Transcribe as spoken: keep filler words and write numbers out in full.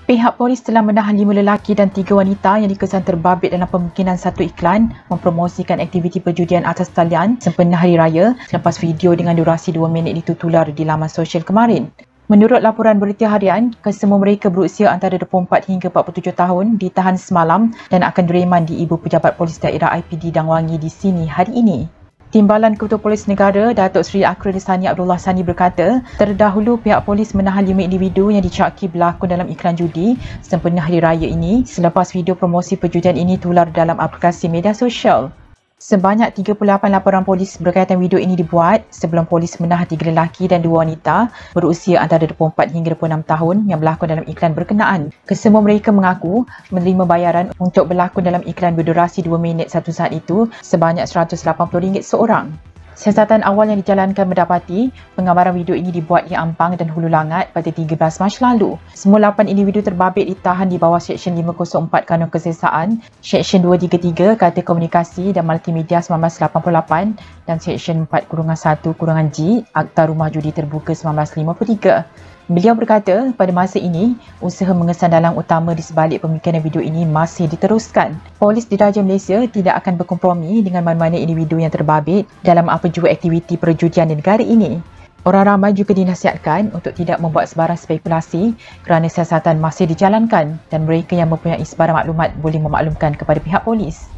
Pihak polis telah menahan lima lelaki dan tiga wanita yang dikesan terbabit dalam pemungkinan satu iklan mempromosikan aktiviti perjudian atas talian sempena Hari Raya selepas video dengan durasi dua minit itu tular di laman sosial kemarin. Menurut laporan berita harian, kesemua mereka berusia antara dua puluh empat hingga empat puluh tujuh tahun ditahan semalam dan akan direman di Ibu Pejabat Polis Daerah I P D Dangwangi di sini hari ini. Timbalan Ketua Polis Negara Datuk Seri Akredisani Abdullah Sani berkata, terdahulu pihak polis menahan lima individu yang dicaki berlakon dalam iklan judi sempena Hari Raya ini selepas video promosi perjudian ini tular dalam aplikasi media sosial. Sebanyak tiga puluh lapan laporan polis berkaitan video ini dibuat sebelum polis menahan tiga lelaki dan dua wanita berusia antara dua puluh empat hingga dua puluh enam tahun yang berlakon dalam iklan berkenaan. Kesemua mereka mengaku menerima bayaran untuk berlakon dalam iklan berdurasi dua minit satu saat itu sebanyak seratus lapan puluh ringgit seorang. Siasatan awal yang dijalankan mendapati penggambaran video ini dibuat di Ampang dan Hulu Langat pada tiga belas Mac lalu. Semua lapan individu terbabit ditahan di bawah Seksyen lima kosong empat Kanun Kesesaan, Seksyen dua tiga tiga Kata Komunikasi dan Multimedia seribu sembilan ratus lapan puluh lapan dan Seksyen empat satu G Akta Rumah Judi Terbuka seribu sembilan ratus lima puluh tiga. Beliau berkata, pada masa ini, usaha mengesan dalang utama di sebalik pembikinan video ini masih diteruskan. Polis Diraja Malaysia tidak akan berkompromi dengan mana-mana individu yang terbabit dalam apa jua aktiviti perjudian di negara ini. Orang ramai juga dinasihatkan untuk tidak membuat sebarang spekulasi kerana siasatan masih dijalankan dan mereka yang mempunyai sebarang maklumat boleh memaklumkan kepada pihak polis.